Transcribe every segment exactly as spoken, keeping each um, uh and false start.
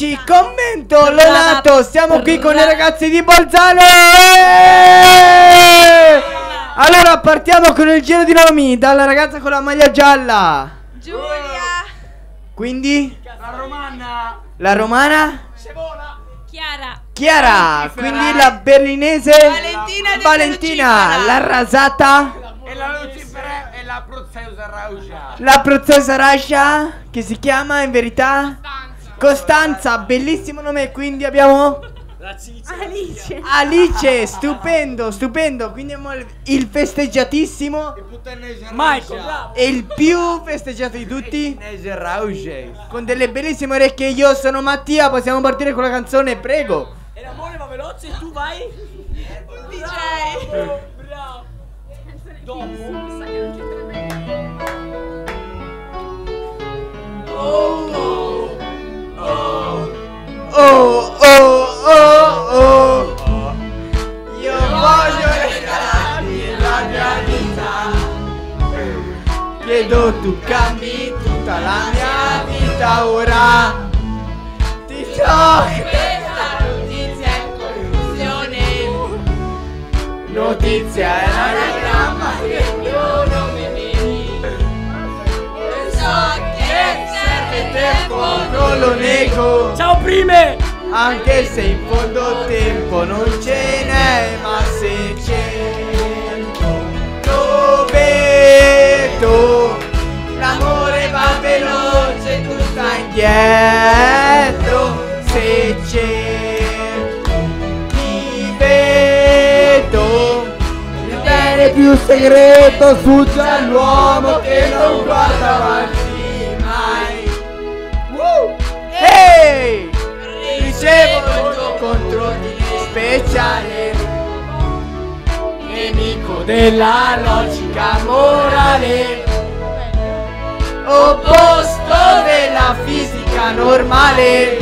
Commento Lonato, siamo qui con i ragazzi di Bolzano. Allora partiamo con il giro di nomi. Dalla ragazza con la maglia gialla, Giulia. Quindi La romana. la romana Chiara. Chiara. Quindi la berlinese Valentina del Valentina. Lucifera. La rasata E la Lucifera e la Prozeusa Rauscia. la prozessa Rascia, che si chiama in verità Costanza. Bellissimo nome. Quindi abbiamo Alice. Alice. Stupendo, stupendo. Quindi abbiamo il- il festeggiatissimo Michael. e il più festeggiato di tutti, Nese Rauscia. con delle bellissime orecchie. Io sono Mattia. Possiamo partire con la canzone, prego. E l'amore va veloce e tu vai. D J. Bravo. Dopo. Oh oh oh oh, io voglio regalarti la mia vita. Chiedo tu cambi tutta la mia vita ora. Ti so che Questa notizia è confusione. notizia è la Anagramma che io non mi vedi. So che serve tempo. non lo nego, Ciao prime. anche se in fondo tempo non ce n'è, ma se cerco lo vedo. L'amore va veloce, tu stai indietro. Se cerco ti vedo. Il bene più segreto sfugge all'uomo che non guarda avanti mai. Woo! Ehi! Ricevo il tuo controllo speciale, nemico della logica morale, opposto della fisica normale,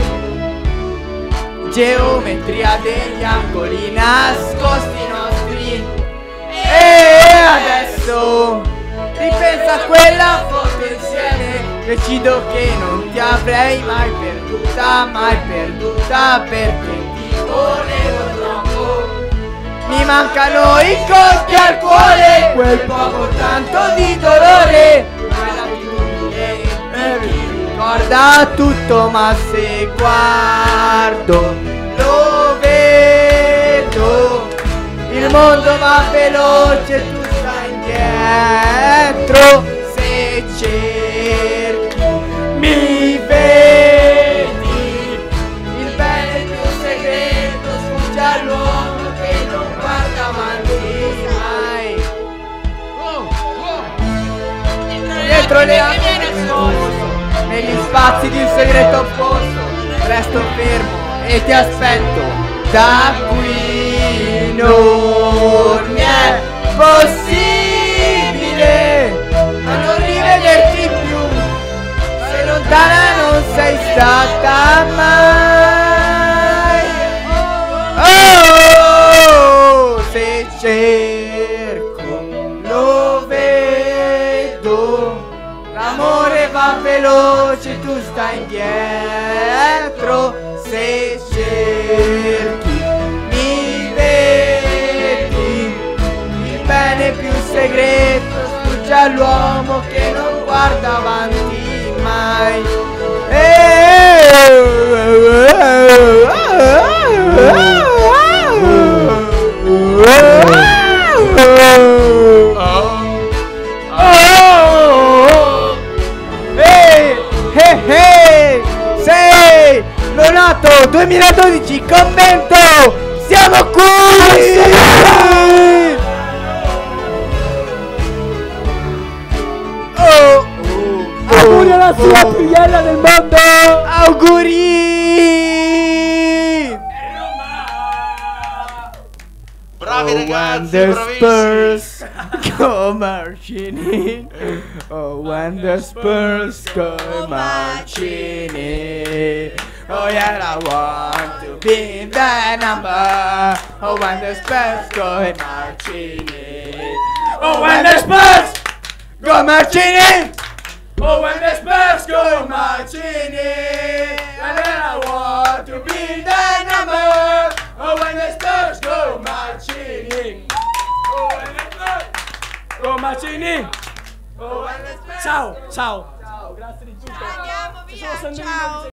geometria degli angoli nascosti nostri. E adesso ripensa a quella foto insieme. Decido che non ti avrei mai perduta, mai perduta, perché ti volevo troppo. Mi mancano i colpi al cuore, quel poco tanto di dolore. Quell'attitudine e mi ricorda tutto, ma se guardo lo vedo. Il mondo va veloce, tu stai indietro. Se cerchi mi vedi. Il bene più segreto sfugge all'uomo che non guarda avanti mai. Dietro le acque nascosto, negli spazi di un segreto opposto. Resto fermo e ti aspetto. Da qui non mi è possibile ma non rivederti più. Se lontana non sei stata mai. Oh, se cerco lo vedo. L'amore va veloce, tu stai indietro. Se cerchi mi vedi. Il bene più segreto sfugge all'uomo che non guarda avanti mai. Sei Lonato duemiladodici, commento, siamo qui. Oh, oh, Auguri alla sua oh. più bella del mondo. Auguri. Bravi Oh, ragazzi, when the bravissimi. Spurs go marching in. Oh, when the Spurs go marching in. Oh yeah, I want to be the number. Oh, when the Spurs go marching in. Oh, when the Spurs go marching in. Oh, when the Spurs go marching in. And then I want to be the number. Oh, when the Spurs go marching in. Oh, when the Spurs Go marching in. Oh, when the Spurs Ciao, ciao. Ciao, grazie di tutto. Andiamo Ci via, sono sempre ciao. due-